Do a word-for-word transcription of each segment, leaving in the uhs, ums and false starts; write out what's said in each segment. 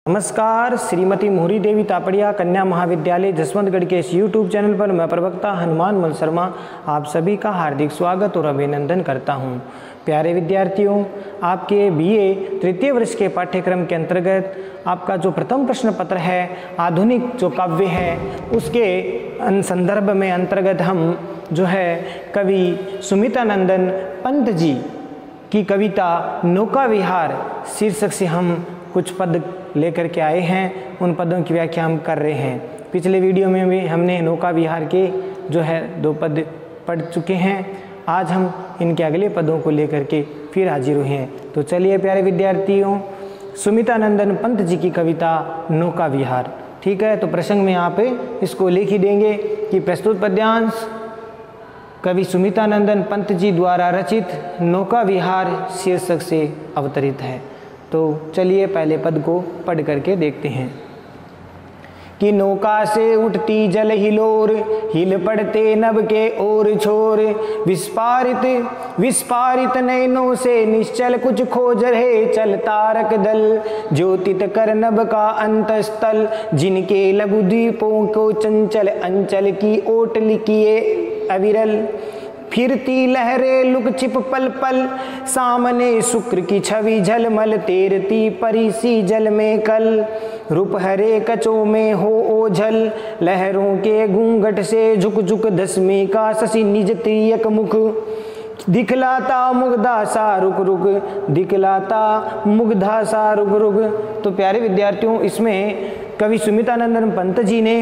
नमस्कार, श्रीमती मोहरी देवी तापड़िया कन्या महाविद्यालय जसवंतगढ़ के इस यूट्यूब चैनल पर मैं प्रवक्ता हनुमान मल शर्मा आप सभी का हार्दिक स्वागत और अभिनंदन करता हूं। प्यारे विद्यार्थियों, आपके बीए तृतीय वर्ष के पाठ्यक्रम के अंतर्गत आपका जो प्रथम प्रश्न पत्र है आधुनिक जो काव्य है उसके संदर्भ में अंतर्गत हम जो है कवि सुमितानंदन पंत जी की कविता नौका विहार शीर्षक से हम कुछ पद लेकर के आए हैं। उन पदों की व्याख्या हम कर रहे हैं। पिछले वीडियो में भी हमने नौका विहार के जो है दो पद पढ़ चुके हैं। आज हम इनके अगले पदों को लेकर के फिर हाजिर हुए हैं। तो चलिए प्यारे विद्यार्थियों, सुमितानंदन पंत जी की कविता नौका विहार, ठीक है। तो प्रसंग में आप इसको लिख ही देंगे कि प्रस्तुत पद्यांश कवि सुमितानंदन पंत जी द्वारा रचित नौका विहार शीर्षक से अवतरित है। तो चलिए पहले पद को पढ़ करके देखते हैं कि नौका से उठती जल हिलोर, हिल पड़ते नभ के ओर छोर, विस्फारित विस्फारित नैनों से निश्चल कुछ खोज रहे चल तारक दल, ज्योतित कर नभ का अंतस्थल, जिनके लघु द्वीपों को चंचल अंचल की ओट लिखिए अविरल, फिरती लहरें लुक छिप पल पल, सामने शुक्र की छवि झलमल, तैरती परी सी जल में कल, रूप हरे कचों में हो ओझल, लहरों के घूंघट से झुक झुक दसवीं का शशि निज तियक मुख, दिखलाता मुग्धा सा रुक रुक, दिखलाता मुग्धा सा रुक रुक। तो प्यारे विद्यार्थियों, इसमें कवि सुमितानंदन पंत जी ने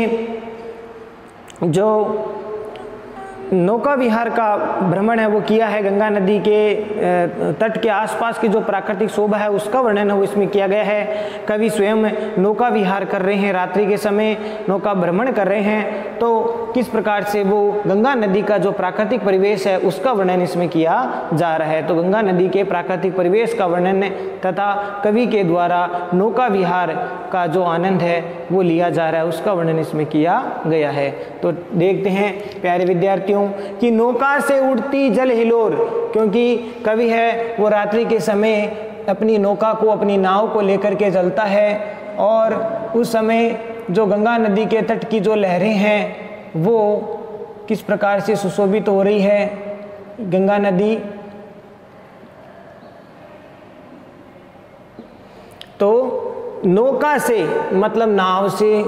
जो नौका विहार का भ्रमण है वो किया है, गंगा नदी के तट के आसपास की जो प्राकृतिक शोभा है उसका वर्णन है वो इसमें किया गया है। कवि स्वयं नौका विहार कर रहे हैं, रात्रि के समय नौका भ्रमण कर रहे हैं, तो किस प्रकार से वो गंगा नदी का जो प्राकृतिक परिवेश है उसका वर्णन इसमें किया जा रहा है। तो गंगा नदी के प्राकृतिक परिवेश का वर्णन तथा कवि के द्वारा नौका विहार का जो आनंद है वो लिया जा रहा है, उसका वर्णन इसमें किया गया है। तो देखते हैं प्यारे विद्यार्थियों कि नौका से उठती जल हिलोर, क्योंकि कवि है वो रात्रि के समय अपनी नौका को, अपनी नाव को लेकर के चलता है और उस समय जो गंगा नदी के तट की जो लहरें हैं वो किस प्रकार से सुशोभित तो हो रही है। गंगा नदी तो नौका से मतलब नाव से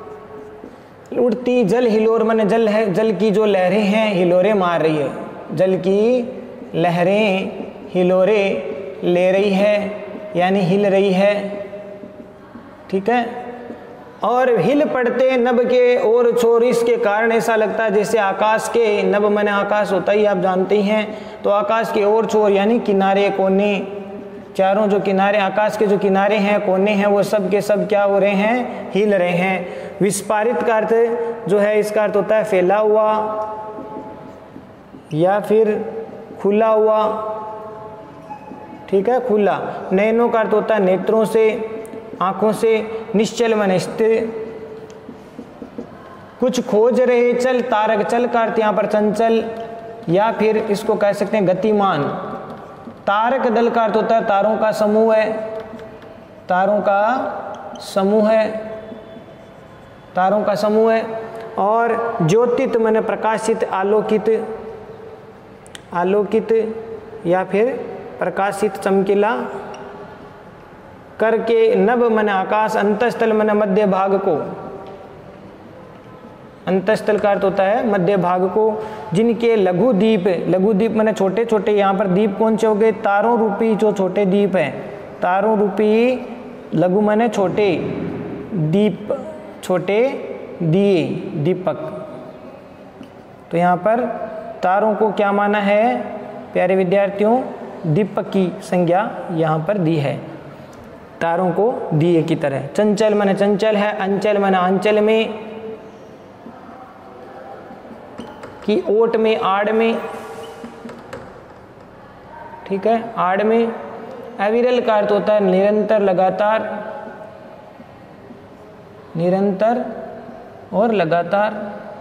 उठती जल हिलोर माने जल है, जल की जो लहरें हैं हिलोरे मार रही है, जल की लहरें हिलोरे ले रही है यानी हिल रही है, ठीक है। और हिल पड़ते नभ के ओर छोर, इसके कारण ऐसा लगता है जैसे आकाश के, नभ माने आकाश होता ही आप जानते ही हैं, तो आकाश के ओर छोर यानी किनारे कोने, चारों जो किनारे आकाश के जो किनारे हैं कोने हैं वो सब के सब क्या हो रहे हैं, हिल रहे हैं। विस्फारित का अर्थ जो है इसका अर्थ होता है फैला हुआ या फिर खुला हुआ, ठीक है, खुला। नैनों का अर्थ होता है नेत्रों से, आंखों से, निश्चल मन स्थिर, कुछ खोज रहे चल तारक, चल का अर्थ यहाँ पर चंचल या फिर इसको कह सकते हैं गतिमान। तारक दल का अर्थ होता है तारों का समूह है, तारों का समूह है, तारों का समूह है। और ज्योतित माने प्रकाशित, आलोकित, आलोकित या फिर प्रकाशित चमकीला करके, नभ माने आकाश, अंतस्थल माने मध्य भाग को, अंतस्थल का अर्थ होता है मध्य भाग को, जिनके लघु द्वीप, लघु द्वीप माने छोटे छोटे, यहाँ पर द्वीप कौन से हो गए, तारों रूपी जो छोटे द्वीप हैं, तारों रूपी, लघु माने छोटे, दीप छोटे दिए, दीपक। तो यहाँ पर तारों को क्या माना है प्यारे विद्यार्थियों, दीपक की संज्ञा यहाँ पर दी है, तारों को दिए की तरह। चंचल माने चंचल है, अंचल माने अंचल में, की ओट में, आड़ में, ठीक है, आड़ में। अविरल का अर्थ होता है निरंतर, लगातार, निरंतर और लगातार,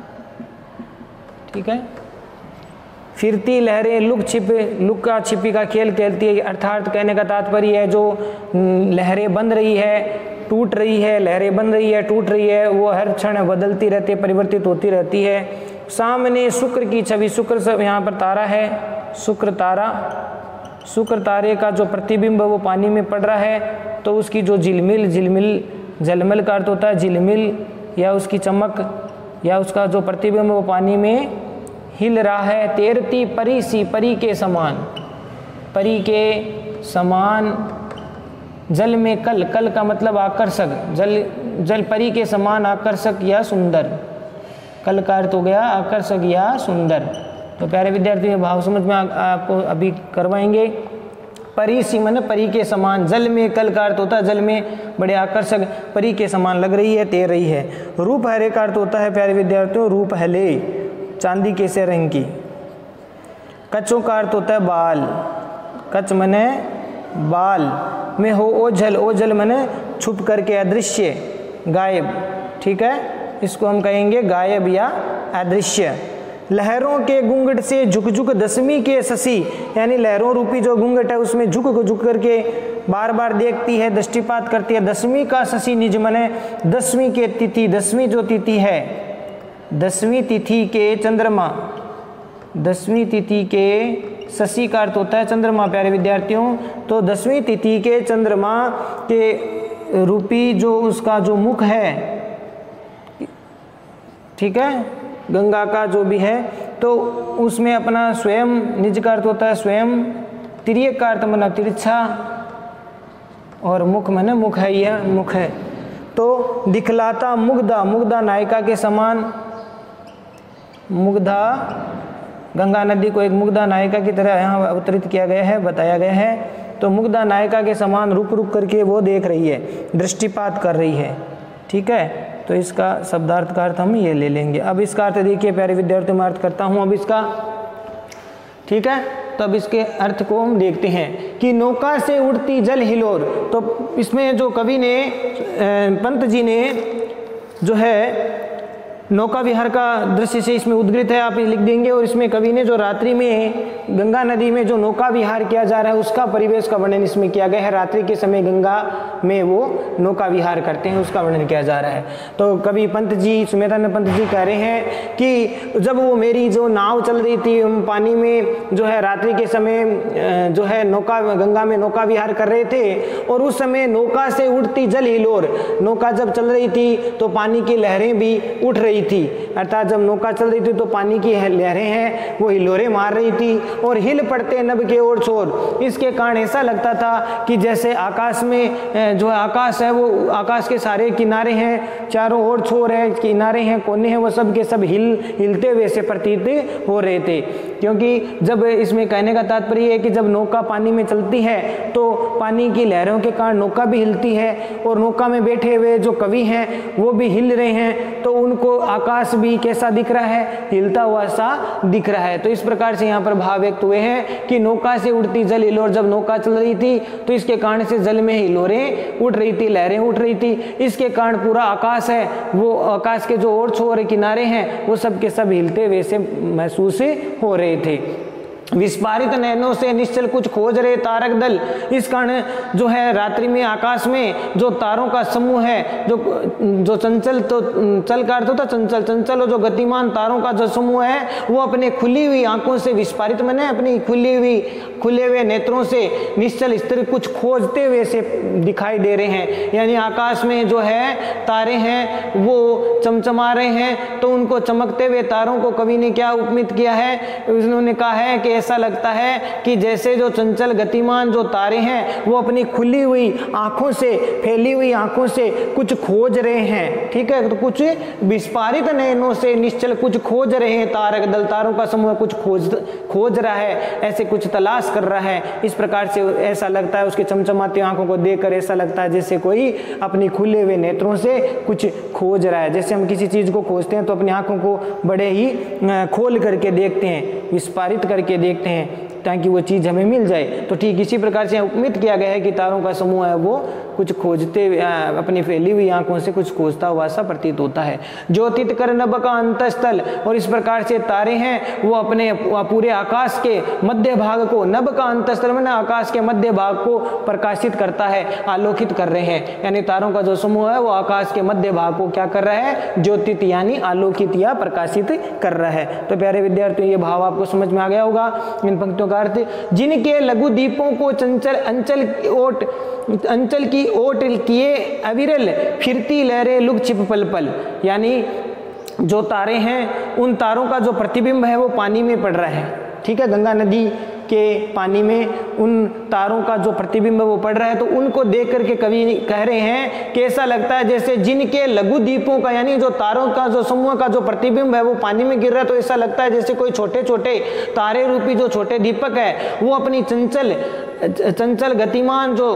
ठीक है। फिरती लहरें लुक छिपे, लुका छिपी का खेल खेलती है, अर्थात कहने का तात्पर्य है जो लहरें बन रही है टूट रही है, लहरें बन रही है, टूट रही है, वो हर क्षण बदलती रहती है, परिवर्तित होती रहती है। सामने शुक्र की छवि, शुक्र सब यहाँ पर तारा है, शुक्र तारा, शुक्र तारे का जो प्रतिबिंब वो पानी में पड़ रहा है, तो उसकी जो झिलमिल, झिलमिल झलमल का अर्थ होता है झिलमिल, या उसकी चमक या उसका जो प्रतिबिंब वो पानी में हिल रहा है। तैरती परी सी, परी के समान, परी के समान, जल में कल, कल का मतलब आकर्षक, जल जल परी के समान आकर्षक या सुंदर, कल का अर्थ हो गया आकर्षक या सुंदर। तो प्यारे विद्यार्थियों भाव समझ में आ, आपको अभी करवाएंगे। परी सी मन परी के समान, जल में कल का अर्थ होता है जल में बड़े आकर्षक, परी के समान लग रही है, तैर रही है। रूप हरे का अर्थ होता है प्यारे विद्यार्थियों रूप हले, चांदी के से रंग की। कच्चों का अर्थ होता है बाल, कच मने बाल, में हो ओझल, ओझल मने छुप करके, अदृश्य, गायब, ठीक है, इसको हम कहेंगे गायब या अदृश्य। लहरों के घूंघट से झुक झुक दसवीं के शशि, यानी लहरों रूपी जो घूंघट है उसमें झुक झुक करके बार बार देखती है, दृष्टिपात करती है। दसवीं का शशि निज मने, दसवीं के तिथि, दसवीं जो तिथि है, दसवीं तिथि के चंद्रमा, दसवीं तिथि के शशि का अर्थ होता है चंद्रमा प्यारे विद्यार्थियों। तो दसवीं तिथि के चंद्रमा के रूपी जो उसका जो मुख है, ठीक है, गंगा का जो भी है, तो उसमें अपना स्वयं, निज का अर्थ होता है स्वयं, तिर्यक का अर्थ मना तिरछा, और मुख मने मुख है, यह मुख है। तो दिखलाता मुग्धा, मुग्धा नायिका के समान, मुग्धा, गंगा नदी को एक मुग्धा नायिका की तरह यहाँ अवतरित किया गया है, बताया गया है। तो मुग्धा नायिका के समान रुक रुक करके वो देख रही है, दृष्टिपात कर रही है, ठीक है। तो इसका शब्दार्थ का अर्थ हम ये ले लेंगे। अब इसका अर्थ देखिए प्यारे विद्यार्थियों, मैं अर्थ करता हूँ अब इसका, ठीक है। तो अब इसके अर्थ को हम देखते हैं कि नौका से उड़ती जल हिलोर। तो इसमें जो कवि ने, पंत जी ने जो है नौका विहार का दृश्य से इसमें उद्गृत है, आप लिख देंगे। और इसमें कवि ने जो रात्रि में गंगा नदी में जो नौका विहार किया जा रहा है उसका परिवेश का वर्णन इसमें किया गया है। रात्रि के समय गंगा में वो नौका विहार करते हैं, उसका वर्णन किया जा रहा है। तो कवि पंत जी, सुमेधानंद पंत जी कह रहे हैं कि जब वो मेरी जो नाव चल रही थी पानी में, जो है रात्रि के समय जो है नौका, गंगा में नौका विहार कर रहे थे, और उस समय नौका से उठती जल हिलोर, नौका जब चल रही थी तो पानी की लहरें भी उठ रही थी, अर्थात जब नौका चल रही थी तो पानी की लहरें हैं वो हिलोरे मार रही थी, और हिल पड़ते नभ के ओर छोर। इसके कारण ऐसा लगता था कि जैसे आकाश में जो आकाश है वो, आकाश के सारे किनारे हैं, चारों ओर छोर है, किनारे हैं, कोने हैं, वो सब के सब हिल हिलते हुए से प्रतीत हो रहे थे। क्योंकि जब इसमें कहने का तात्पर्य है कि जब नौका पानी में चलती है तो पानी की लहरों के कारण नौका भी हिलती है, और नौका में बैठे हुए जो कवि हैं वो भी हिल रहे हैं, तो उनको आकाश भी कैसा दिख रहा है, हिलता हुआ सा दिख रहा है। तो इस प्रकार से यहाँ पर भाव व्यक्त हुए हैं कि नौका से उड़ती जल हिलोर, जब नौका चल रही थी तो इसके कारण से जल में हिलोरें उठ रही थी, लहरें उठ रही थी। इसके कारण पूरा आकाश है, वो आकाश के जो ओर छोर किनारे हैं वो सब के सब हिलते वैसे महसूस हो रहे थे। विस्फारित नैनों से निश्चल कुछ खोज रहे तारक दल, इस कारण जो है रात्रि में आकाश में जो तारों का समूह है, जो जो चंचल, तो चल का अर्थ होता चंचल, चंचल और जो गतिमान तारों का जो समूह है वो अपने खुली हुई आंखों से, विस्फारित मैंने अपनी खुली हुई खुले हुए नेत्रों से निश्चल स्थिर कुछ खोजते हुए से दिखाई दे रहे हैं। यानी आकाश में जो है तारे हैं वो चमचमा रहे हैं, तो उनको चमकते हुए तारों को कवि ने क्या उपमित किया है, उन्होंने कहा है कि ऐसा लगता है कि जैसे जो चंचल गतिमान जो तारे हैं वो अपनी खुली हुई आंखों से, फैली हुई आंखों से कुछ खोज रहे हैं, ठीक है। तो कुछ विस्फारित नयनों से निश्चल कुछ खोज रहे हैं तारक दल, तारों का समूह कुछ खोज खोज रहा है, ऐसे कुछ तलाश कर रहा है। इस प्रकार से ऐसा लगता है, उसके चमचमाती आंखों को देखकर ऐसा लगता है जैसे कोई अपनी खुले हुए नेत्रों से कुछ खोज रहा है। जैसे हम किसी चीज को खोजते हैं तो अपनी आंखों को बड़े ही खोल करके देखते हैं, विस्फारित करके देखते हैं, ताकि वो चीज़ हमें मिल जाए। तो ठीक इसी प्रकार से उपमित किया गया है कि तारों का समूह है वो कुछ खोजते अपनी फैली हुई आंखों से कुछ खोजता हुआ सा प्रतीत होता है। ज्योतित कर नभ का अंतस्थल, और इस प्रकार से तारे हैं वो अपने पूरे आकाश के मध्य भाग को, नभ का अंतस्थल में ना आकाश के मध्य भाग को प्रकाशित करता है, आलोकित कर रहे हैं। यानी तारों का जो समूह है वो आकाश के मध्य भाग को क्या कर रहा है, ज्योतित यानी आलोकित या प्रकाशित कर रहा है। तो प्यारे विद्यार्थियों ये भाव आपको समझ में आ गया होगा। इन पंक्तियों का अर्थ, जिनके लघु दीपों को चंचल अंचल ओट अंचल की ओट किए अविरल फिरती लहरें लुक छिप पल पल, यानी जो तारे हैं उन तारों का जो प्रतिबिंब है वो पानी में पड़ रहा है। ठीक है, गंगा नदी के पानी में उन तारों का जो प्रतिबिंब है वो पड़ रहा है। तो उनको देख करके कवि कह रहे हैं कि ऐसा लगता है जैसे जिनके लघु दीपों का, यानी जो तारों का जो समूह का जो प्रतिबिंब है वो पानी में गिर रहा है, तो ऐसा लगता है जैसे कोई छोटे छोटे तारे रूपी जो छोटे दीपक है वो अपनी चंचल चंचल गतिमान जो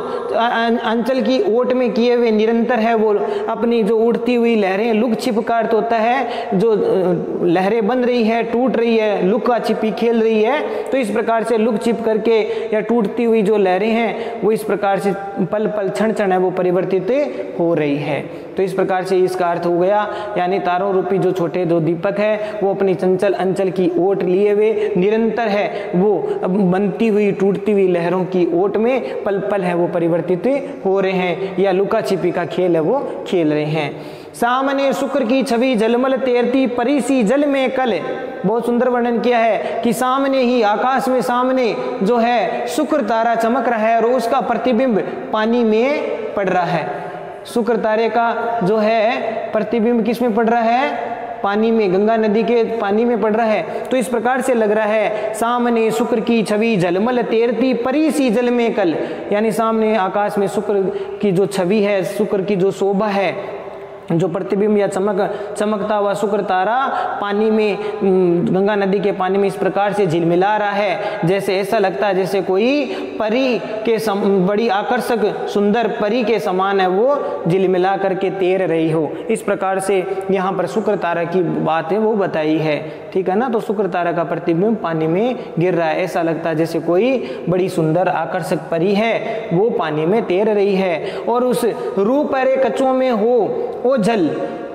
अंचल की ओट में किए हुए निरंतर है वो अपनी जो उड़ती हुई लहरें, लुक छिप का अर्थ होता है जो लहरें बन रही है, टूट रही है, लुका छिपी खेल रही है। तो इस प्रकार से लुक छिप करके या टूटती हुई जो लहरें हैं वो इस प्रकार से पल पल क्षण क्षण है वो परिवर्तित हो रही है। तो इस प्रकार से इसका अर्थ हो गया, यानी तारों रूपी जो छोटे दो दीपक है वो अपनी चंचल अंचल की ओट लिए हुए निरंतर है वो बनती हुई टूटती हुई लहरों की ओट में पल पल है वो परिवर्तित हो रहे हैं, या लुका छिपी का खेल है वो खेल रहे हैं। सामने शुक्र की छवि जलमल तैरती परी सी जल में कल, बहुत सुंदर वर्णन किया है कि सामने ही आकाश में सामने जो है शुक्र तारा चमक रहा है और उसका प्रतिबिंब पानी में पड़ रहा है। शुक्र तारे का जो है प्रतिबिंब किस में पड़ रहा है, पानी में, गंगा नदी के पानी में पड़ रहा है। तो इस प्रकार से लग रहा है सामने शुक्र की छवि जलमल तैरती परी सी जल में कल, यानी सामने आकाश में शुक्र की जो छवि है, शुक्र की जो शोभा है, जो प्रतिबिंब या चमक चमकता हुआ शुक्र तारा पानी में, गंगा नदी के पानी में इस प्रकार से झिलमिला रहा है जैसे ऐसा लगता है जैसे कोई परी के सम, बड़ी आकर्षक सुंदर परी के समान है वो झिलमिला करके तैर रही हो। इस प्रकार से यहाँ पर शुक्र तारा की बात है वो बताई है। ठीक है ना, तो शुक्र तारा का प्रतिबिंब पानी में गिर रहा है, ऐसा लगता है जैसे कोई बड़ी सुंदर आकर्षक परी है वो पानी में तैर रही है। और उस रूप अरे कचों में हो जल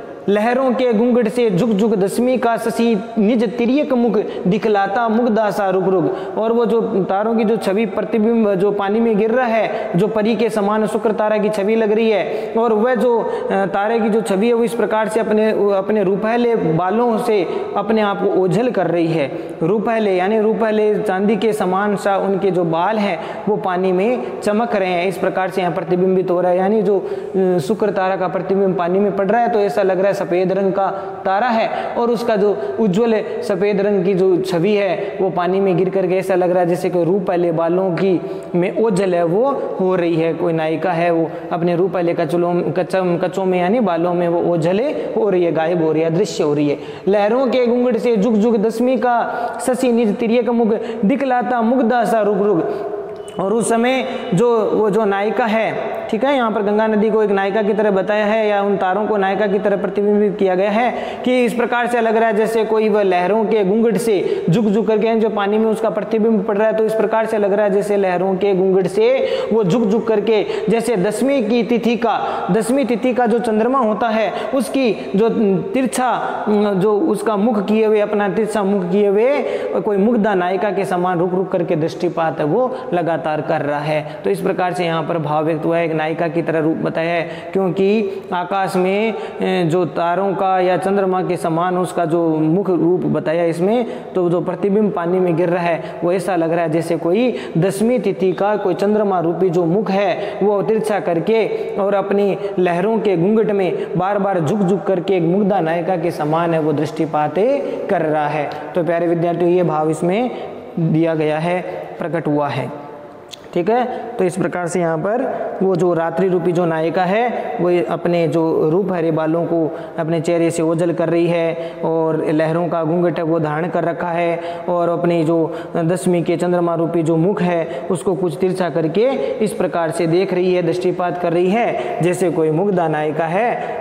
लहरों के घूंघट से जुग जुग दसवीं का शशि निज तिर्यक मुख दिखलाता मुग्धा सा रुक रुक, और वो जो तारों की जो छवि प्रतिबिंब जो पानी में गिर रहा है जो परी के समान शुक्र तारा की छवि लग रही है, और वह जो तारे की जो छवि है वो इस प्रकार से अपने अपने रूपहले बालों से अपने आप को ओझल कर रही है। रूपहले यानी रूपहले चांदी के समान सा उनके जो बाल हैं वो पानी में चमक रहे हैं, इस प्रकार से यहाँ प्रतिबिंबित हो रहा है। यानी जो शुक्र तारा का प्रतिबिंब पानी में पड़ रहा है तो ऐसा लग रहा है सफेद रंग का तारा है और उसका जो उज्जवल सफेद रंग की जो छवि है वो पानी में गिर करके ऐसा लग रहा है जैसे कोई रूपहले बालों की में ओझल है वो हो रही है। कोई नायिका है वो अपने रूपहले कचलों कचम कचों में यानी बालों में वो ओझले हो रही है, गायब हो रही है, दृश्य हो रही है। लहरों के घूंघट से जुग जुग दसवीं का शशि निज तिर्यक मुख दिखलाता मुग्धा सा रुक रुक, और उस समय जो वो जो नायिका है, ठीक है, यहाँ पर गंगा नदी को एक नायिका की तरह बताया है या उन तारों को नायिका की तरह प्रतिबिंबित किया गया है कि इस प्रकार से लग रहा है जैसे कोई वह लहरों के घूंघट से झुक झुक करके जो पानी में उसका प्रतिबिंब पड़ रहा है, तो इस प्रकार से लग रहा है जैसे लहरों के घूंघट से वो झुक झुक करके जैसे दसवीं की तिथि का दसवीं तिथि का जो चंद्रमा होता है उसकी जो तिरछा जो उसका मुख किए हुए अपना तिरछा मुख किए हुए कोई मुग्धा नायिका के समान रुक रुक करके दृष्टिपात है वो लगातार कर रहा है। तो इस प्रकार से यहाँ पर भाव व्यक्त हुआ है, एक नायिका की तरह रूप बताया है, क्योंकि आकाश में जो तारों का या चंद्रमा के समान उसका जो मुख रूप बताया इसमें, तो जो प्रतिबिंब पानी में गिर रहा है वो ऐसा लग रहा है जैसे कोई दसवीं तिथि का कोई चंद्रमा रूपी जो मुख है वो तिरछा करके और अपनी लहरों के घूंघट में बार बार झुक झुक करके एक मुग्धा नायिका के समान है वो दृष्टिपात कर रहा है। तो प्यारे विद्यार्थियों ये भाव इसमें दिया गया है, प्रकट हुआ है। ठीक है, तो इस प्रकार से यहाँ पर वो जो रात्रि रूपी जो नायिका है वो अपने जो रूप हरे बालों को अपने चेहरे से ओझल कर रही है और लहरों का घूंघट है वो धारण कर रखा है और अपनी जो दसवीं के चंद्रमा रूपी जो मुख है उसको कुछ तिरछा करके इस प्रकार से देख रही है, दृष्टिपात कर रही है जैसे कोई मुग्धा नायिका है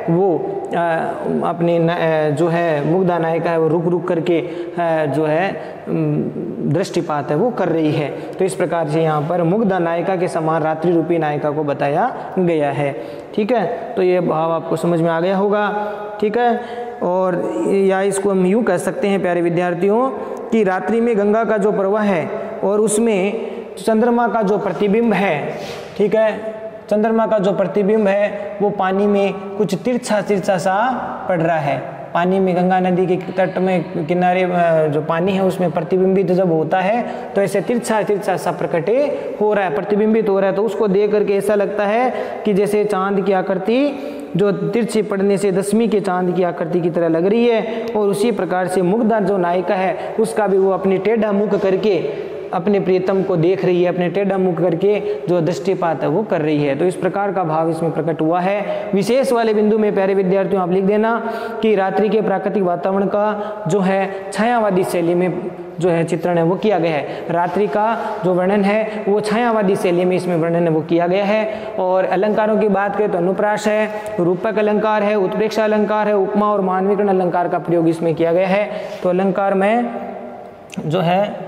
वो अपनी जो है मुग्धा नायिका है वो रुक रुक करके जो है दृष्टिपात है वो कर रही है। तो इस प्रकार से यहाँ पर मुग्धा नायिका के समान रात्रि रूपी नायिका को बताया गया है। ठीक है, तो ये भाव आपको समझ में आ गया होगा। ठीक है, और या इसको हम यूँ कह सकते हैं प्यारे विद्यार्थियों कि रात्रि में गंगा का जो प्रवाह है और उसमें चंद्रमा का जो प्रतिबिंब है, ठीक है, चंद्रमा का जो प्रतिबिंब है वो पानी में कुछ तिरछा तिरछा सा पड़ रहा है। पानी में गंगा नदी के तट में किनारे जो पानी है उसमें प्रतिबिंबित जब होता है तो ऐसे तिरछा तिरछा सा प्रकटे हो रहा है, प्रतिबिंबित हो रहा है। तो उसको देख करके ऐसा लगता है कि जैसे चांद की आकृति जो तिरछी पड़ने से दसवीं के चांद की आकृति की तरह लग रही है। और उसी प्रकार से मुग्धा जो नायिका है उसका भी वो अपनी टेढ़ा मुख करके अपने प्रियतम को देख रही है, अपने टेढ़ा मुख करके जो दृष्टिपात है वो कर रही है। तो इस प्रकार का भाव इसमें प्रकट हुआ है। विशेष वाले बिंदु में प्यारे विद्यार्थियों आप लिख देना कि रात्रि के प्राकृतिक वातावरण का जो है छायावादी शैली में जो है चित्रण है वो किया गया है। रात्रि का जो वर्णन है वो छायावादी शैली में इसमें वर्णन है वो किया गया है। और अलंकारों की बात करें तो अनुप्रास है, रूपक अलंकार है, उत्प्रेक्षा अलंकार है, उपमा और मानवीकरण अलंकार का प्रयोग इसमें किया गया है। तो अलंकार में जो है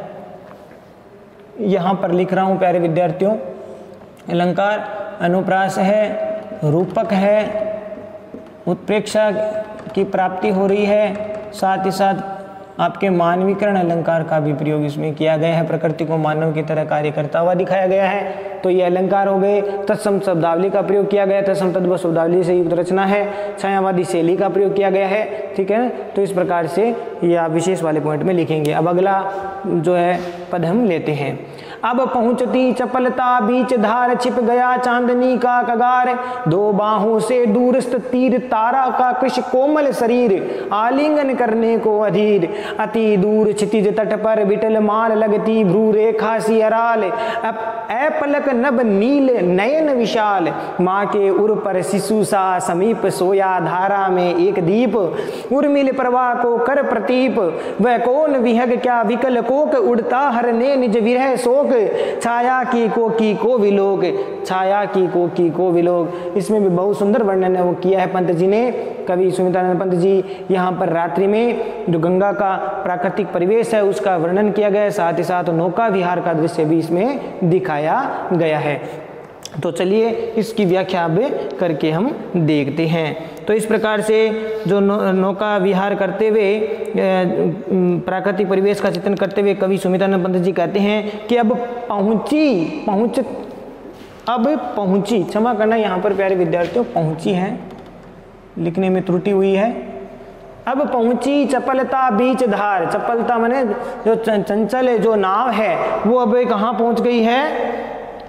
यहाँ पर लिख रहा हूँ प्यारे विद्यार्थियों, अलंकार अनुप्रास है, रूपक है, उत्प्रेक्षा की प्राप्ति हो रही है, साथ ही साथ आपके मानवीकरण अलंकार का भी प्रयोग इसमें किया गया है। प्रकृति को मानव की तरह कार्य करता हुआ दिखाया गया है। तो ये अलंकार हो गए। तत्सम शब्दावली का प्रयोग किया गया, तत्सम तद्भव शब्दावली से युक्त रचना है। छायावादी शैली का प्रयोग किया गया है। ठीक है, तो इस प्रकार से ये आप विशेष वाले पॉइंट में लिखेंगे। अब अगला जो है पद हम लेते हैं। अब पहुंचती चपलता बीच धार, छिप गया चांदनी का कगार, दो बाहों से दूरस्थ तीर, तारा का कृश कोमल शरीर, आलिंगन करने को अधीर, अति दूर क्षितिज तट पर विटल माल लगती भ्रू रेखा सी अराल, अपलक नभ नील नयन विशाल, माँ के उर पर शिशु सा समीप सोया, धारा में एक दीप, उर्मिल प्रवाह को कर प्रतीप, वह कौन विहग क्या विकल कोक, उड़ता हरने निज विरह शोक, छाया की कोकी को विलोक, छाया की कोकी को विलोक। इसमें भी बहुत सुंदर वर्णन है वो किया है पंत जी ने, कवि सुमित्रानंद पंत जी। यहाँ पर रात्रि में जो गंगा का प्राकृतिक परिवेश है उसका वर्णन किया गया है, साथ ही साथ नौका विहार का दृश्य भी इसमें दिखाया गया है। तो चलिए इसकी व्याख्या अब करके हम देखते हैं। तो इस प्रकार से जो नौका विहार करते हुए प्राकृतिक परिवेश का चित्रण करते हुए कवि सुमित्रानंद पंत जी कहते हैं कि अब पहुंची पहुंच अब पहुंची क्षमा करना यहाँ पर प्यारे विद्यार्थियों पहुंची है, लिखने में त्रुटि हुई है। अब पहुंची चपलता बीच धार, चपलता माने जो चंचल जो नाव है वो अब कहाँ पहुंच गई है।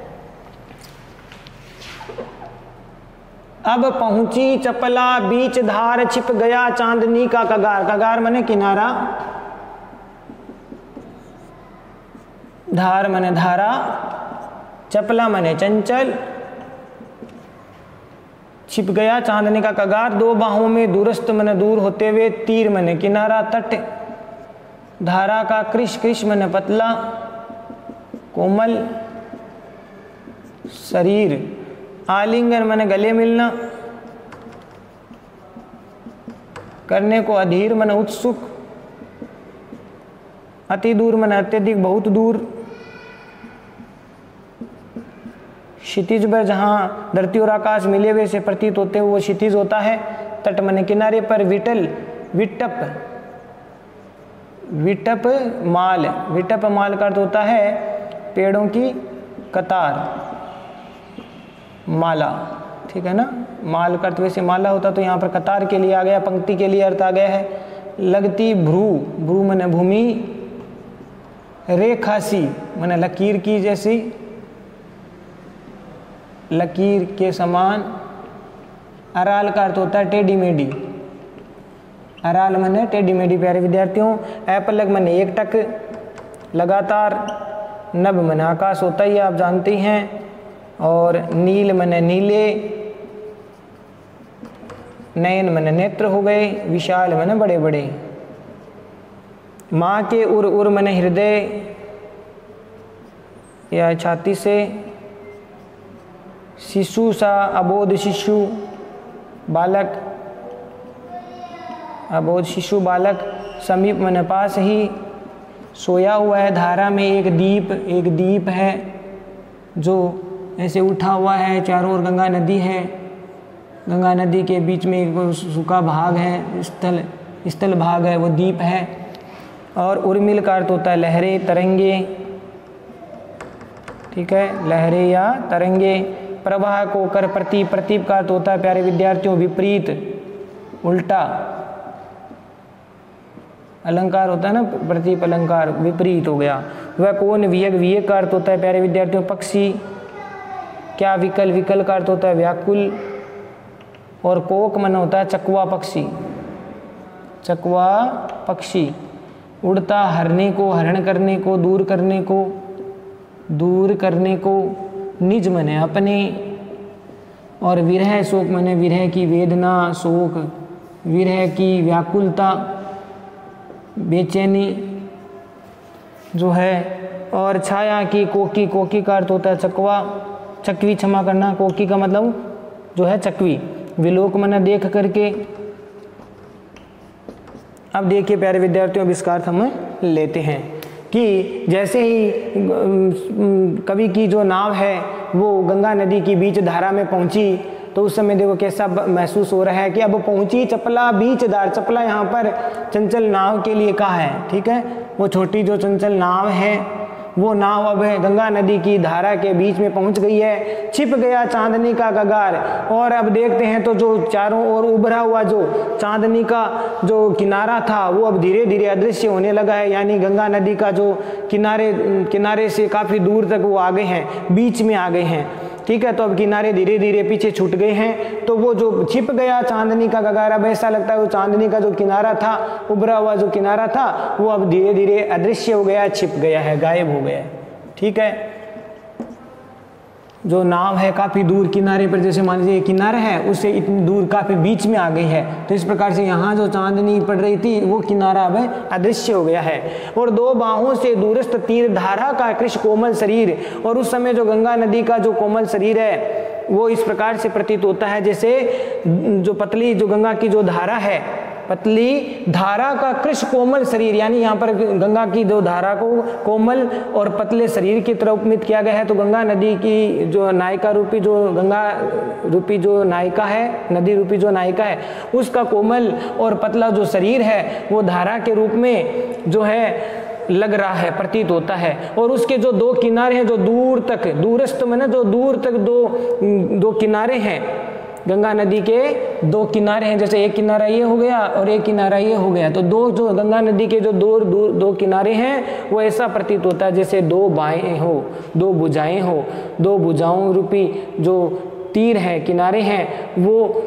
अब पहुंची चपला बीच धार, छिप गया चांदनी का कगार, कगार माने किनारा, धार माने धारा, चपला माने चंचल, छिप गया चांदनी का कगार, दो बाहों में दूरस्थ माने दूर होते हुए, तीर माने किनारा, तट, धारा का कृश, कृश माने पतला, कोमल शरीर, आलिंगन माने गले मिलना, करने को अधीर माने उत्सुक, अति दूर माने अत्यधिक बहुत दूर, क्षितिज पर जहाँ धरती और आकाश मिले हुए से प्रतीत होते हुए वो क्षितिज होता है। तट माने किनारे पर, विटल विटप, विटप माल, विटप माल का अर्थ होता है पेड़ों की कतार, माला, ठीक है ना। माल का अर्थ वैसे माला होता तो यहाँ पर कतार के लिए आ गया, पंक्ति के लिए अर्थ आ गया है। लगती भ्रू, भ्रू माने भूमि, रेखासी माने लकीर की जैसी, लकीर के समान, अराल का अर्थ होता है टेढ़ी मेढ़ी, अराल माने टेढ़ी मेढ़ी प्यारे विद्यार्थियों। अपलक माने एक टक, लगातार, नभ माने आकाश होता ही आप जानते हैं, और नील मने नीले, नयन मने नेत्र हो गए, विशाल मने बड़े बड़े, माँ के उर, उर मने हृदय या छाती से, शिशु सा अबोध शिशु, बालक, अबोध शिशु बालक समीप मन पास ही सोया हुआ है। धारा में एक दीप एक दीप है जो ऐसे उठा हुआ है, चारों ओर गंगा नदी है। गंगा नदी के बीच में एक सूखा भाग है, स्थल स्थल भाग है, वो दीप है। और उर्मिल का अर्थ होता है लहरें, तरंगे, ठीक है, लहरें या तरंगे। प्रवाह को कर प्रति, प्रतीप का अर्थ होता है प्यारे विद्यार्थियों विपरीत, उल्टा। अलंकार होता है ना, प्रतीप अलंकार, विपरीत हो गया। वह कौन, वियग, वियग का अर्थ होता है प्यारे विद्यार्थियों पक्षी। क्या, विकल, विकल का अर्थ होता है व्याकुल। और कोक मन होता है चकवा पक्षी, चकवा पक्षी। उड़ता, हरने को, हरण करने को, दूर करने को, दूर करने को। निज मने अपने। और विरह, शोक मने विरह की वेदना, शोक, विरह की व्याकुलता, बेचैनी जो है। और छाया की, कोकी, कोकी का अर्थ होता है चकवा, चकवी, क्षमा करना, कोकी का मतलब जो है चकवी। विलोक मना देख करके। अब देखिए प्यारे विद्यार्थियों, अब इसका अर्थ हम लेते हैं कि जैसे ही कवि की जो नाव है वो गंगा नदी की बीच धारा में पहुंची, तो उस समय देखो कैसा महसूस हो रहा है कि अब पहुंची चपला बीच धार। चपला यहाँ पर चंचल नाव के लिए कहा है, ठीक है। वो छोटी जो चंचल नाव है वो नाव अब गंगा नदी की धारा के बीच में पहुंच गई है। छिप गया चांदनी का गगार। और अब देखते हैं तो जो चारों ओर उभरा हुआ जो चांदनी का जो किनारा था वो अब धीरे धीरे अदृश्य होने लगा है। यानी गंगा नदी का जो किनारे किनारे से काफ़ी दूर तक वो आ गए हैं, बीच में आ गए हैं, ठीक है। तो अब किनारे धीरे धीरे पीछे छूट गए हैं। तो वो जो छिप गया चांदनी का गगार, अब ऐसा लगता है वो चांदनी का जो किनारा था, उभरा हुआ जो किनारा था, वो अब धीरे धीरे अदृश्य हो गया, छिप गया है, गायब हो गया है, ठीक है। जो नाव है काफ़ी दूर किनारे पर, जैसे मान लीजिए किनारा है, उससे इतनी दूर काफ़ी बीच में आ गई है। तो इस प्रकार से यहाँ जो चांदनी पड़ रही थी वो किनारा अब अदृश्य हो गया है। और दो बाहों से दूरस्थ तीर धारा का कृष्ण कोमल शरीर। और उस समय जो गंगा नदी का जो कोमल शरीर है वो इस प्रकार से प्रतीत होता है जैसे जो पतली जो गंगा की जो धारा है, पतली धारा का कृष्ण कोमल शरीर, यानी यहाँ पर गंगा की जो धारा को कोमल और पतले शरीर की तरह उपमित किया गया है। तो गंगा नदी की जो नायिका रूपी जो गंगा रूपी जो नायिका है, नदी रूपी जो नायिका है, उसका कोमल और पतला जो शरीर है वो धारा के रूप में जो है लग रहा है, प्रतीत होता है। और उसके जो दो किनारे हैं जो दूर तक, दूरस्थ में ना जो दूर तक दो दो किनारे हैं, गंगा नदी के दो किनारे हैं, जैसे एक किनारा ये हो गया और एक किनारा ये हो गया। तो दो जो गंगा नदी के जो दो दो, दो किनारे हैं वो ऐसा प्रतीत होता है जैसे दो बाहें हो, दो भुजाएं हो, दो भुजाओं रूपी जो तीर हैं, किनारे हैं, वो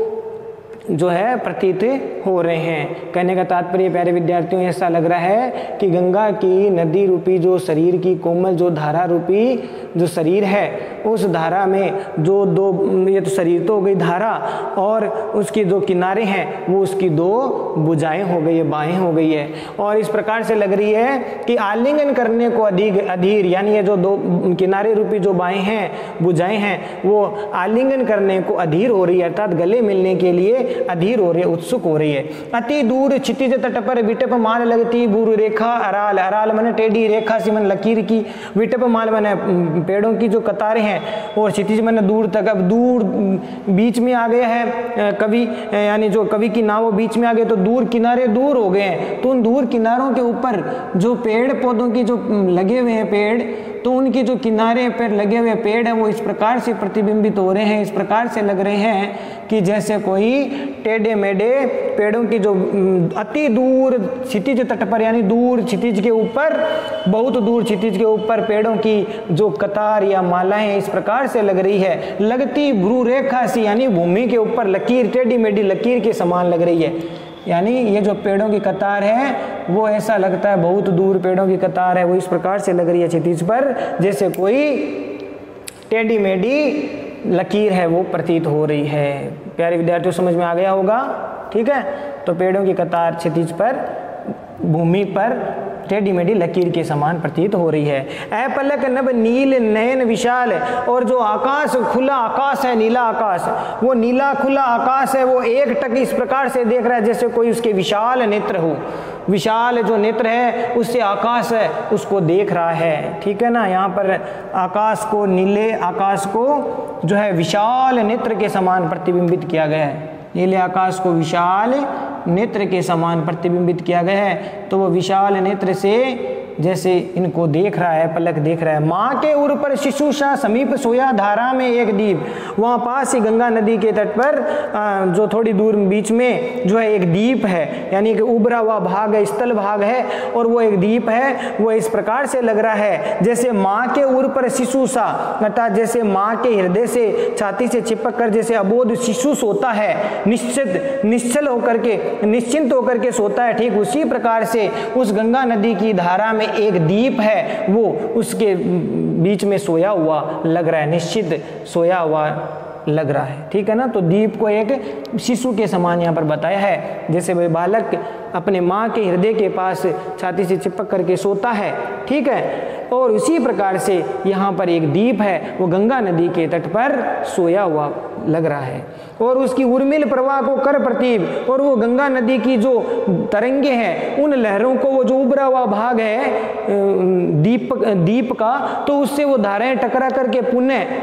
जो है प्रतीत हो रहे हैं। कहने का तात्पर्य प्यारे विद्यार्थियों ऐसा लग रहा है कि गंगा की नदी रूपी जो शरीर की कोमल जो धारा रूपी जो शरीर है, उस धारा में जो दो, ये तो शरीर तो हो गई धारा, और उसके जो किनारे हैं वो उसकी दो भुजाएं हो गई है, बाहें हो गई है। और इस प्रकार से लग रही है कि आलिंगन करने को अधिक अधीर, यानी ये जो दो किनारे रूपी जो बाहें हैं, भुजाएं हैं, वो आलिंगन करने को अधीर हो रही है, अर्थात गले मिलने के लिए अधीर हो रही है, उत्सुक हो रही है। अति दूर क्षितिज तट पर विटप माल लगती बुरु रेखा अराल। अराल माने टेढ़ी, रेखा सी मन लकीर की, विटप माल माने पेड़ों की जो कतारें हैं, और क्षितिज माने दूर तक। अब दूर बीच में आ गया है कवि, यानी जो कवि की नाव बीच में आ गए, तो दूर किनारे दूर हो गए हैं। तो उन दूर किनारों के ऊपर जो पेड़ पौधों की जो लगे हुए हैं पेड़, तो उनके जो किनारे पर लगे हुए पेड़ हैं वो इस प्रकार से प्रतिबिंबित हो रहे हैं, इस प्रकार से लग रहे हैं कि जैसे कोई टेढ़े मेढ़े पेड़ों की जो अति दूर क्षितिज तट पर, यानी दूर क्षितिज के ऊपर, बहुत दूर क्षितिज के ऊपर पेड़ों की जो कतार या मालाएं इस प्रकार से लग रही है। लगती भ्रू रेखा सी, यानी भूमि के ऊपर लकीर, टेढ़ी मेढ़ी लकीर के समान लग रही है। यानी ये जो पेड़ों की कतार है वो ऐसा लगता है, बहुत दूर पेड़ों की कतार है, वो इस प्रकार से लग रही है क्षितिज पर जैसे कोई टेढ़ी मेढ़ी लकीर है वो प्रतीत हो रही है। प्यारे विद्यार्थियों समझ में आ गया होगा, ठीक है। तो पेड़ों की कतार क्षितिज पर, भूमि पर टेढ़ी मेढ़ी लकीर के समान प्रतीत हो रही है। ऐ पलक नभ नील नयन विशाल, और जो आकाश खुला आकाश है, नीला आकाश, वो नीला खुला आकाश है, वो एक टक इस प्रकार से देख रहा है जैसे कोई उसके विशाल नेत्र हो। विशाल जो नेत्र है उससे आकाश है उसको देख रहा है, ठीक है ना। यहाँ पर आकाश को, नीले आकाश को जो है विशाल नेत्र के समान प्रतिबिंबित किया गया है। नीले आकाश को विशाल नेत्र के समान प्रतिबिंबित किया गया है, तो वो विशाल नेत्र से जैसे इनको देख रहा है, पलक देख रहा है। माँ के उर पर शिशु सा समीप सोया धारा में एक दीप, वहाँ पास ही गंगा नदी के तट पर जो थोड़ी दूर बीच में जो है एक दीप है, यानी कि उभरा हुआ भाग है, स्थल भाग है, और वो एक दीप है। वो इस प्रकार से लग रहा है जैसे माँ के उर पर शिशु सा, अर्थात जैसे माँ के हृदय से, छाती से चिपक कर जैसे अबोध शिशु सोता है, निश्चित निश्चल होकर के, निश्चिंत होकर के सोता है, ठीक उसी प्रकार से उस गंगा नदी की धारा में एक दीप है, वो उसके बीच में सोया हुआ लग रहा है, निश्चित सोया हुआ लग रहा है, ठीक है ना। तो दीप को एक शिशु के समान यहाँ पर बताया है, जैसे वह बालक अपने माँ के हृदय के पास छाती से चिपक करके सोता है, ठीक है। और उसी प्रकार से यहाँ पर एक दीप है, वो गंगा नदी के तट पर सोया हुआ लग रहा है, और उसकी उर्मिल प्रवाह को कर प्रतीब, और वो गंगा नदी की जो तरंगे हैं, उन लहरों को, वो जो उभरा हुआ भाग है दीप दीप का, तो उससे वो धाराएं टकरा करके पुनः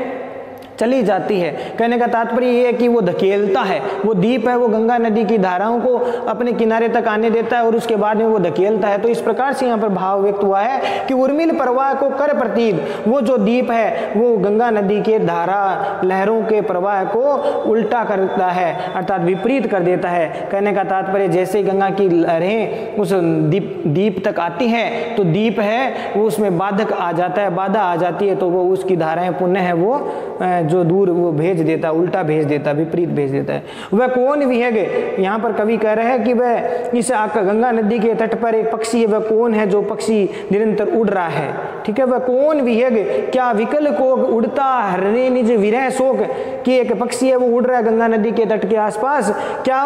चली जाती है। कहने का तात्पर्य ये है कि वो धकेलता है, वो दीप है, वो गंगा नदी की धाराओं को अपने किनारे तक आने देता है और उसके बाद में वो धकेलता है। तो इस प्रकार से यहाँ पर भाव व्यक्त हुआ है कि उर्मिल प्रवाह को कर प्रतीब, वो जो दीप है वो गंगा नदी के धारा लहरों के प्रवाह को उल्टा करता है, अर्थात विपरीत कर देता है। कहने का तात्पर्य जैसे गंगा की लहरें उस दीप दीप तक आती हैं, तो दीप है वो उसमें बाधक आ जाता है, बाधा आ जाती है, तो वो उसकी धाराएं पुनः है वो जो दूर वो भेज देता, उल्टा भेज देता, विपरीत भेज देता है। वह कौन विहग, यहाँ पर कवि कह रहे हैं कि वह इस गंगा नदी के तट पर एक पक्षी है, वह कौन है जो पक्षी निरंतर उड़ रहा है, ठीक है। वह कौन विहग, क्या विकल को उड़ता हरने निज विरह शोक, कि एक पक्षी है वो उड़ रहा है गंगा नदी के तट के आसपास, क्या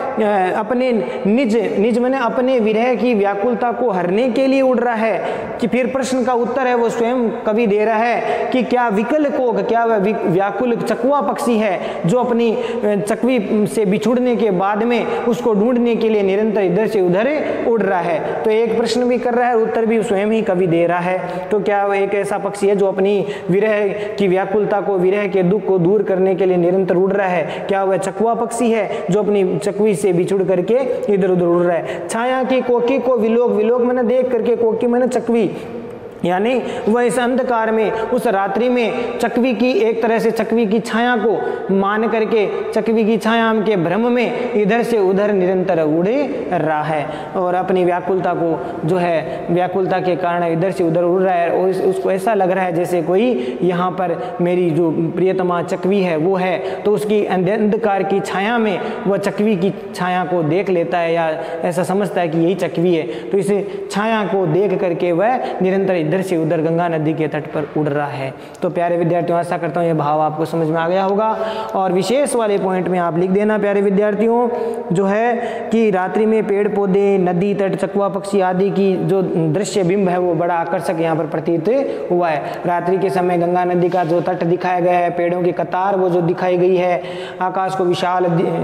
वह अपने निज निज मैंने अपने विरह की व्याकुलता को हरने के लिए उड़ रहा है, कि फिर प्रश्न का उत्तर है वो स्वयं कवि दे रहा है कि क्या विकल को, क्या वह व्याकुल चकवा पक्षी है जो अपनी चकवी से बिछुड़ने के बाद में उसको ढूंढने के लिए निरंतर इधर से उधर उड़ रहा है। तो एक प्रश्न भी कर रहा है, उत्तर भी स्वयं ही कवि दे रहा है। तो क्या एक ऐसा पक्षी है जो अपनी विरह की व्याकुलता को, विरह के दुख को दूर करने के लिए निरंतर उड़ रहा है? क्या वह चकवा पक्षी है जो अपनी चकवी से बिछुड़ करके इधर उधर उड़ रहा है? छाया की कोकी को विलोक, विलोक मैंने देख करके, कोकी मैंने चकवी, यानी वह इस अंधकार में, उस रात्रि में चकवी की, एक तरह से चकवी की छाया को मान करके, चकवी की छाया के भ्रम में इधर से उधर निरंतर उड़े रहा है, और अपनी व्याकुलता को जो है, व्याकुलता के कारण इधर से उधर उड़ रहा है, और उसको ऐसा लग रहा है जैसे कोई यहाँ पर मेरी जो प्रियतमा चकवी है वो है, तो उसकी अंधकार की छाया में वह चकवी की छाया को देख लेता है, या ऐसा समझता है कि यही चकवी है। तो इस छाया को देख करके वह निरंतर इधर से उधर गंगा नदी के तट पर उड़ रहा है। तो प्यारे विद्यार्थियों, आशा करता हूँ ये भाव आपको समझ में आ गया होगा, और विशेष वाले पॉइंट में आप लिख देना प्यारे विद्यार्थियों, जो है कि रात्रि में पेड़ पौधे, नदी तट, चकवा पक्षी आदि की जो दृश्य बिंब है वो बड़ा आकर्षक यहाँ पर प्रतीत हुआ है। रात्रि के समय गंगा नदी का जो तट दिखाया गया है, पेड़ों की कतार वो जो दिखाई गई है, आकाश को विशाल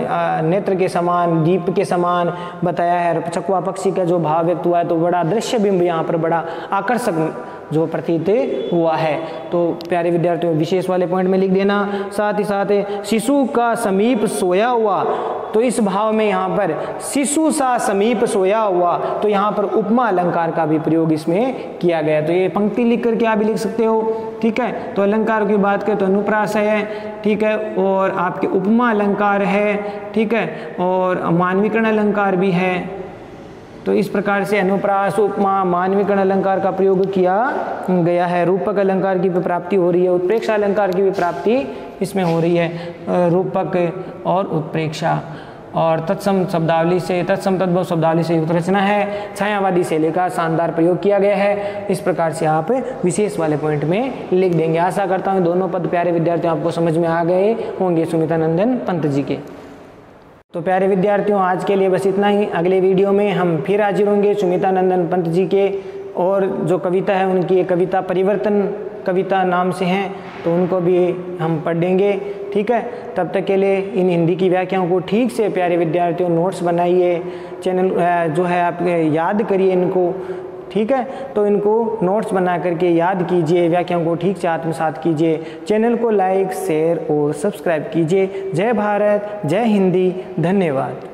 नेत्र के समान, दीप के समान बताया है, चकवा पक्षी का जो भाव व्यक्त हुआ है, तो बड़ा दृश्य बिंब यहाँ पर बड़ा आकर्षक जो प्रतीत हुआ है। तो प्यारे विद्यार्थियों, विशेष वाले पॉइंट में लिख देना। साथ ही साथ शिशु का समीप सोया हुआ, तो इस भाव में यहाँ पर शिशु सा समीप सोया हुआ, तो यहाँ पर उपमा अलंकार का भी प्रयोग इसमें किया गया। तो ये पंक्ति लिख करके आप भी लिख सकते हो, ठीक है। तो अलंकार की बात करें तो अनुप्रास है, ठीक है, और आपके उपमा अलंकार है, ठीक है, और मानविकरण अलंकार भी है। तो इस प्रकार से अनुप्रास, उपमा, मानविकरण अलंकार का प्रयोग किया गया है। रूपक अलंकार की भी प्राप्ति हो रही है, उत्प्रेक्षा अलंकार की भी प्राप्ति इसमें हो रही है, रूपक और उत्प्रेक्षा। और तत्सम शब्दावली से, तत्सम तद्भव शब्दावली से युक्त रचना है, छायावादी शैली का शानदार प्रयोग किया गया है। इस प्रकार से आप विशेष वाले पॉइंट में लिख देंगे। आशा करता हूँ दोनों पद प्यारे विद्यार्थियों आपको समझ में आ गए होंगे सुमिता नंदन पंत जी के। तो प्यारे विद्यार्थियों, आज के लिए बस इतना ही। अगले वीडियो में हम फिर हाजिर होंगे सुमिता नंदन पंत जी के, और जो कविता है उनकी एक कविता परिवर्तन कविता नाम से हैं, तो उनको भी हम पढ़ेंगे। ठीक है, तब तक के लिए इन हिंदी की व्याख्याओं को ठीक से प्यारे विद्यार्थियों नोट्स बनाइए, चैनल जो है आप याद करिए इनको। ठीक है, तो इनको नोट्स बना करके याद कीजिए, व्याख्याओं को ठीक से आत्मसात कीजिए। चैनल को लाइक शेयर और सब्सक्राइब कीजिए। जय भारत, जय हिंदी, धन्यवाद।